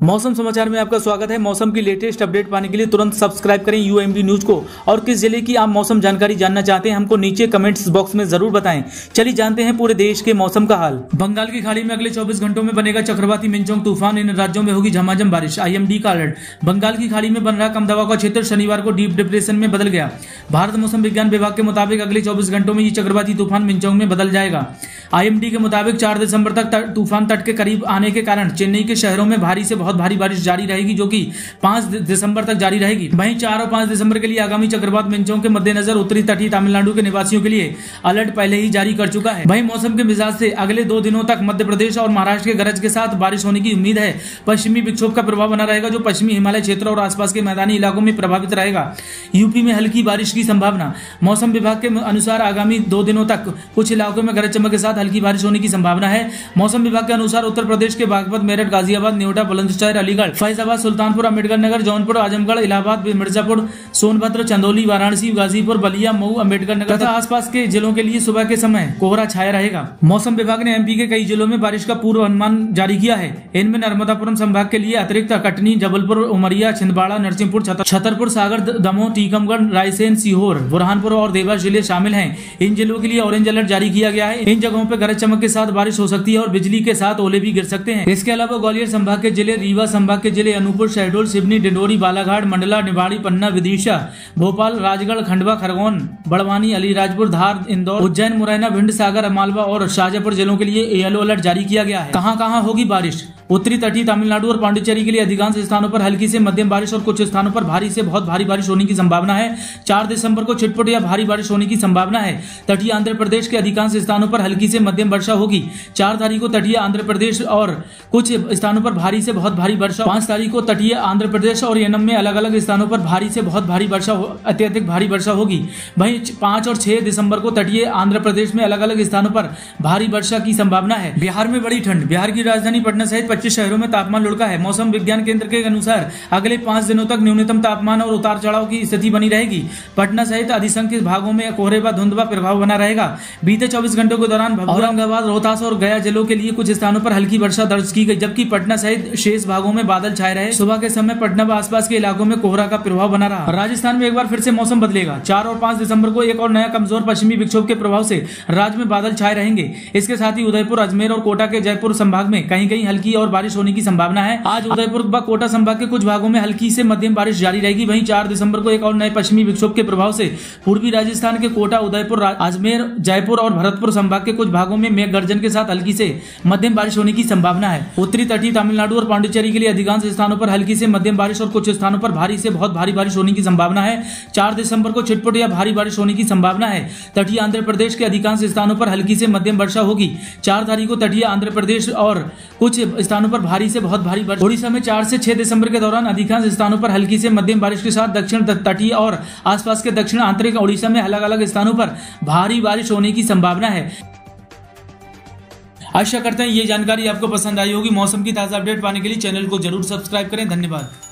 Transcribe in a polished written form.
मौसम समाचार में आपका स्वागत है। मौसम की लेटेस्ट अपडेट पाने के लिए तुरंत सब्सक्राइब करें यूएमबी न्यूज को। और किस जिले की आप मौसम जानकारी जानना चाहते हैं हमको नीचे कमेंट्स बॉक्स में जरूर बताएं। चलिए जानते हैं पूरे देश के मौसम का हाल। बंगाल की खाड़ी में अगले 24 घंटों में बनेगा चक्रवाती मिनचोंग तूफान। इन राज्यों में होगी झमाझम बारिश। IMD का अलर्ट। बंगाल की खाड़ी में बन रहा कम दबाव का क्षेत्र शनिवार को डीप डिप्रेशन में बदल गया। भारत मौसम विज्ञान विभाग के मुताबिक अगले 24 घंटों में ये चक्रवाती तूफान मिनचोंग में बदल जाएगा। IMD के मुताबिक 4 दिसंबर तक तूफान तट के करीब आने के कारण चेन्नई के शहरों में भारी से बहुत भारी बारिश जारी रहेगी, जो कि 5 दिसंबर तक जारी रहेगी। वहीं 4 और 5 दिसंबर के लिए आगामी चक्रवात मिनचोंग के मद्देनजर उत्तरी तटीय तमिलनाडु के निवासियों के लिए अलर्ट पहले ही जारी कर चुका है। वहीं मौसम के मिजाज से अगले 2 दिनों तक मध्य प्रदेश और महाराष्ट्र के गरज के साथ बारिश होने की उम्मीद है। पश्चिमी विक्षोभ का प्रभाव बना रहेगा, जो पश्चिमी हिमालय क्षेत्र और आसपास के मैदानी इलाकों में प्रभावित रहेगा। यूपी में हल्की बारिश की संभावना। मौसम विभाग के अनुसार आगामी 2 दिनों तक कुछ इलाकों में गरज चमक के साथ हल्की बारिश होने की संभावना है। मौसम विभाग के अनुसार उत्तर प्रदेश के बागपत, मेरठ, गाजियाबाद, नोएडा, बुलंदशहर, अलीगढ़, फैजाबाद, सुल्तानपुर, अम्बेडकर नगर, जौनपुर, आजमगढ़, इलाहाबाद, मिर्जापुर, सोनभद्र, चंदौली, वाराणसी, गाजीपुर, बलिया, मऊ, अम्बेडकर नगर तथा आसपास के जिलों के लिए सुबह के समय कोहरा छाया रहेगा। मौसम विभाग ने MP के कई जिलों में बारिश का पूर्व अनुमान जारी किया है। इनमें नर्मदापुरम संभाग के लिए अतिरिक्त कटनी, जबलपुर, उमरिया, छिंदवाड़ा, नरसिंहपुर, छतरपुर, सागर, दमोह, टीकमगढ़, रायसेन, सीहोर, बुरहानपुर और देवास जिले शामिल हैं। इन जिलों के लिए ऑरेंज अलर्ट जारी किया गया है। इन जगहों पर गरज चमक के साथ बारिश हो सकती है और बिजली के साथ ओले भी गिर सकते हैं। इसके अलावा ग्वालियर संभाग के जिले, रीवा संभाग के जिले, अनूपपुर, शहडोल, सिवनी, डिंडोरी, बालाघाट, मंडला, निवाड़ी, पन्ना, विदिशा, भोपाल, राजगढ़, खंडवा, खरगोन, बड़वानी, अलीराजपुर, धार, इंदौर, उज्जैन, मुरैना, भिंड, सागर, मालवा और शाजापुर जिलों के लिए येलो अलर्ट जारी किया गया है। कहां होगी बारिश? उत्तरी तटीय तमिलनाडु और पांडिचेरी के लिए अधिकांश स्थानों पर हल्की से मध्यम बारिश और कुछ स्थानों पर भारी से बहुत भारी बारिश होने की संभावना है। 4 दिसंबर को छिटपुट या भारी बारिश होने की संभावना है। तटीय आंध्र प्रदेश के अधिकांश स्थानों पर हल्की से मध्यम वर्षा होगी। 4 तारीख को तटीय आंध्र प्रदेश और कुछ स्थानों पर भारी से बहुत भारी वर्षा। 5 तारीख को तटीय आंध्र प्रदेश और येनम में अलग अलग स्थानों पर भारी से बहुत भारी वर्षा, अत्यधिक भारी वर्षा होगी। वहीं 5 और 6 दिसंबर को तटीय आंध्र प्रदेश में अलग अलग स्थानों पर भारी वर्षा की संभावना है। बिहार में बड़ी ठंड। बिहार की राजधानी पटना सहित 25 शहरों में तापमान लुढ़का है। मौसम विज्ञान केंद्र के अनुसार अगले 5 दिनों तक न्यूनतम तापमान और उतार चढ़ाव की स्थिति बनी रहेगी। पटना सहित अधिसंख्य भागों में कोहरे व धुंध का प्रभाव बना रहेगा। बीते 24 घंटों के दौरान औरंगाबाद, रोहतास और गया जिलों के लिए कुछ स्थानों पर हल्की वर्षा दर्ज की गई, जबकि पटना सहित शेष भागों में बादल छाए रहे। सुबह के समय पटना व आसपास के इलाकों में कोहरा का प्रभाव बना रहा। राजस्थान में एक बार फिर से मौसम बदलेगा। 4 और 5 दिसंबर को एक और नया कमजोर पश्चिमी विक्षोभ के प्रभाव से राज्य में बादल छाए रहेंगे। इसके साथ ही उदयपुर, अजमेर और कोटा के जयपुर संभाग में कहीं कहीं हल्की और बारिश होने की संभावना है। आज उदयपुर व कोटा संभाग के कुछ भागों में हल्की से मध्यम बारिश जारी रहेगी। वहीं 4 दिसंबर को एक और नए पश्चिमी विक्षोभ के प्रभाव से पूर्वी राजस्थान के कोटा, उदयपुर, अजमेर, जयपुर और भरतपुर संभाग के कुछ भागों में मेघ गर्जन के साथ हल्की से मध्यम बारिश होने की संभावना है। उत्तरी तटीय तमिलनाडु और पांडिचेरी के लिए अधिकांश स्थानों पर हल्की से मध्यम बारिश और कुछ स्थानों पर भारी से बहुत भारी बारिश होने की संभावना है। 4 दिसंबर को छिटपुट या भारी बारिश होने की संभावना है। तटीय आंध्र प्रदेश के अधिकांश स्थानों पर हल्की से मध्यम वर्षा होगी। 4 तारीख को तटीय आंध्र प्रदेश और कुछ स्थानों पर भारी से बहुत भारी बारिश। ओडिशा में 4 से 6 दिसंबर के दौरान अधिकांश स्थानों पर हल्की से मध्यम बारिश के साथ दक्षिण तटीय और आसपास के दक्षिण आंतरिक ओडिशा में अलग अलग स्थानों पर भारी बारिश होने की संभावना है। आशा करते हैं ये जानकारी आपको पसंद आई होगी। मौसम की ताजा अपडेट पाने के लिए चैनल को जरूर सब्सक्राइब करें। धन्यवाद।